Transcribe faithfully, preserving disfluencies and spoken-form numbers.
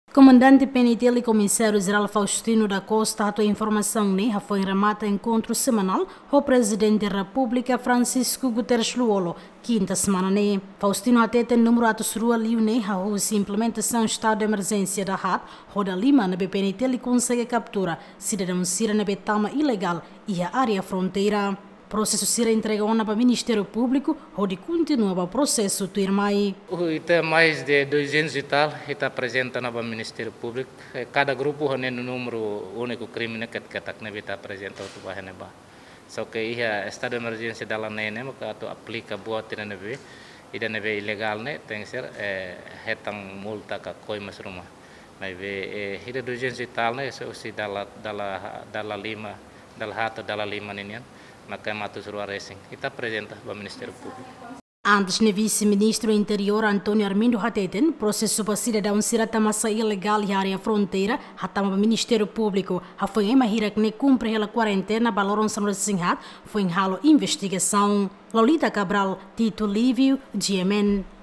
Comandante P N T e Comissário-Geral Faustino da Costa atua informação né foi remata encontro semanal o Presidente da República Francisco Guterres Luolo, quinta semana né. Faustino até tem número atos rua liu né a implementação estado de emergência da H A T, roda Lima na B P N T e consegue captura cidadão sira na betama ilegal e a área fronteira. Processo será entregado para o Ministério Público, onde continua o processo do irmão. Tem mais de duzentos e tal, está apresentando para o Ministério Público. Cada grupo tem um número único de crime que está apresentando para o Bahia. Só que o estado de emergência da lei que aplica boa tira neve e da neve ilegal né tem que ser retang multa que coi mas rumah. Mas o duzentos e tal né se usi dala dala dala lima dala hata dala lima ninian. Maka matus ruang racing kita apresenta para o Ministério Público. Antes, o vice-ministro do Interior Antônio Armindo Hateten, processo para cidadão sirata massa ilegal e área fronteira, hatama para o Ministério Público. A foi em Mahira que ne cumpre a quarentena baloron São Rosinhat, foi em halo investigação. Lolita Cabral, Tito Lívio, G M N.